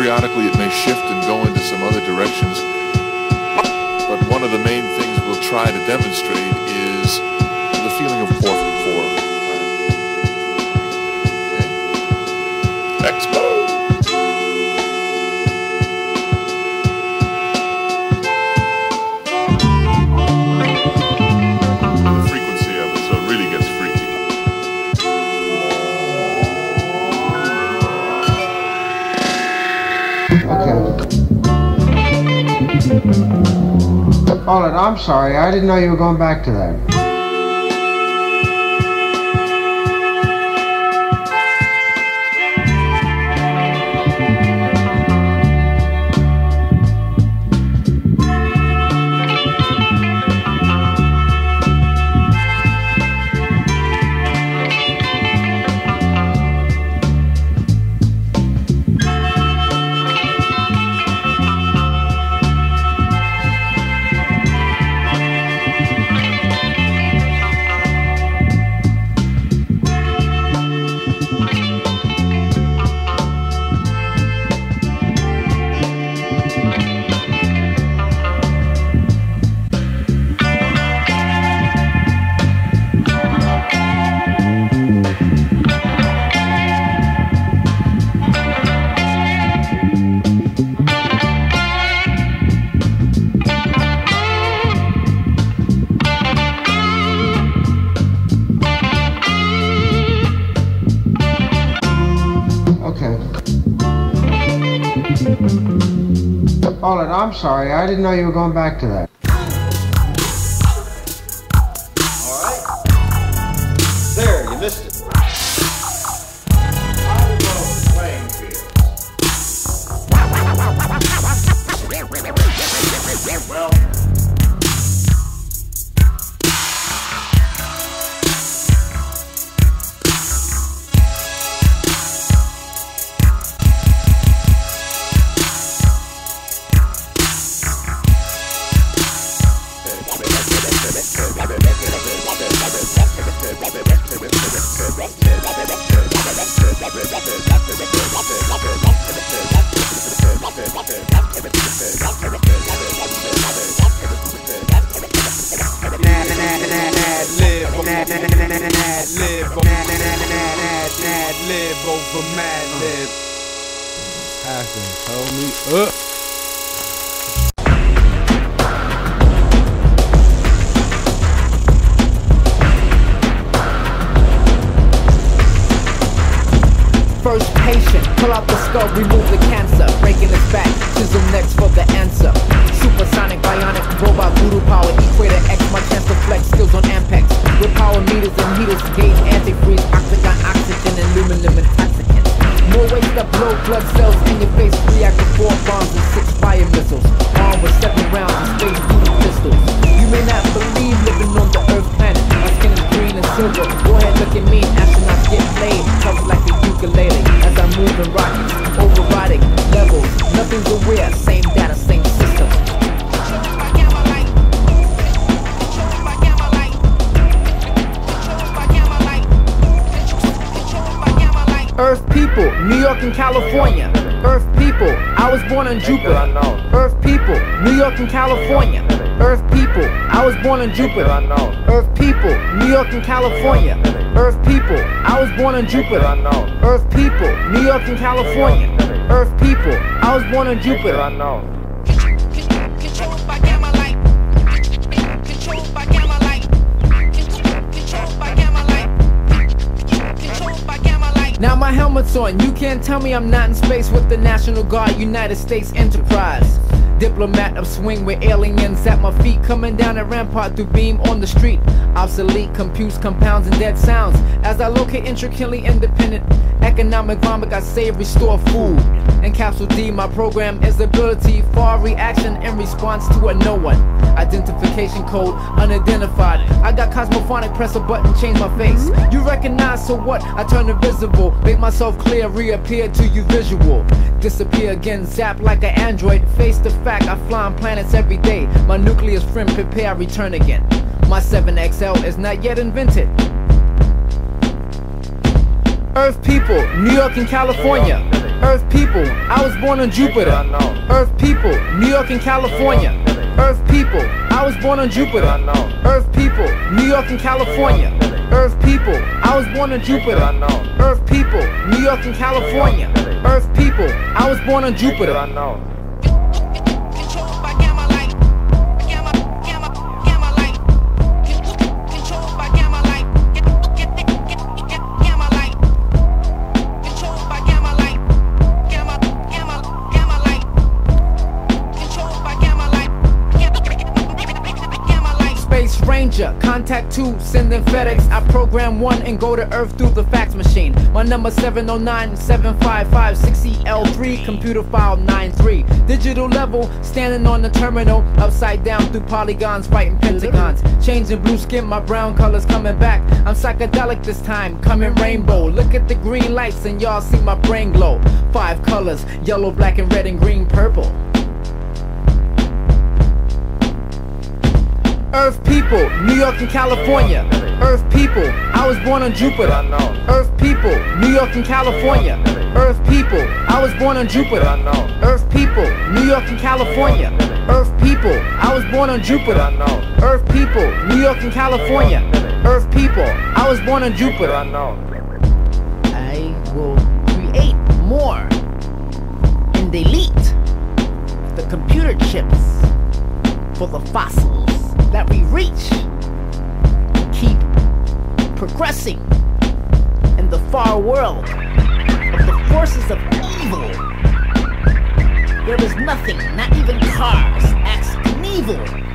periodically it may shift and go into some other directions. But one of the main things we'll try to demonstrate is the feeling of 4/4. Okay. Expo. The frequency of it, so it really gets freaky. Hold it, I'm sorry. I didn't know you were going back to that. Hold it, I'm sorry. I didn't know you were going back to that. All right. There, you missed it. Well. Live over mad lib. Asking, hold me up. First patient, pull out the skull, remove the cancer. Breaking his back, chisel next for the answer. Supersonic, bionic, robot, voodoo power, equator X, my chance to flex, skills on Ampex. With power meters and heaters, gauge, antifreeze, octagon, oxygen, and luminum intoxicants. More waste up, blow blood cells in your face, reactor 4 bombs and 6 fire missiles. Armed with 7 rounds and space duty pistols. You may not believe living on the Earth planet. My skin is green and silver. Go ahead, look at me, astronauts get played. Tough like a ukulele as I move in rockets, overriding levels. Nothing's aware, same data, same system. Earth people, New York and California. Earth people, I was born on Jupiter. Earth people, New York and California. Earth people, I was born on Jupiter. Earth people, New York and California. Earth people, I was born on Jupiter. Earth people, New York and California. Earth people, I was born on Jupiter. Now my helmet's on, you can't tell me I'm not in space with the National Guard, United States Enterprise. Diplomat of swing with aliens at my feet, coming down a rampart through beam on the street. Obsolete, computes, compounds, and dead sounds as I locate intricately independent economic vomit. I save, restore food. In Capsule D, my program is ability for reaction in response to a no one. Identification code unidentified. I got cosmophonic, press a button, change my face. You recognize, so what? I turn invisible, make myself clear, reappear to you visual. Disappear again, zap like an android. Face the fact, I fly on planets every day. My nucleus friend, prepare, I return again. My 7XL is not yet invented. Earth people, New York and California. Earth people, I was born on Jupiter. Earth people, New York and California. Earth people, I was born on Jupiter. Earth people, New York and California. Earth people, I was born on Jupiter. Earth people, New York and California. Earth people, I was born on Jupiter. Ranger, contact 2, sending FedEx. I program 1 and go to Earth through the fax machine. My number 709-755-6EL3, computer file 93. Digital level, standing on the terminal, upside down through polygons, fighting pentagons. Changing blue skin, my brown colors coming back. I'm psychedelic this time, coming rainbow. Look at the green lights and y'all see my brain glow. 5 colors, yellow, black, and red, and green, purple. Earth people, New York and California. Earth people, I was born on Jupiter. Earth people, New York and California. Earth people, I was born on Jupiter. Earth people, New York and California. Earth people, I was born on Jupiter. Earth people, New York and California. Earth people, I was born on Jupiter. I will create more and delete the computer chips for the fossils that we reach, keep progressing in the far world of the forces of evil. There is nothing, not even cars, acts evil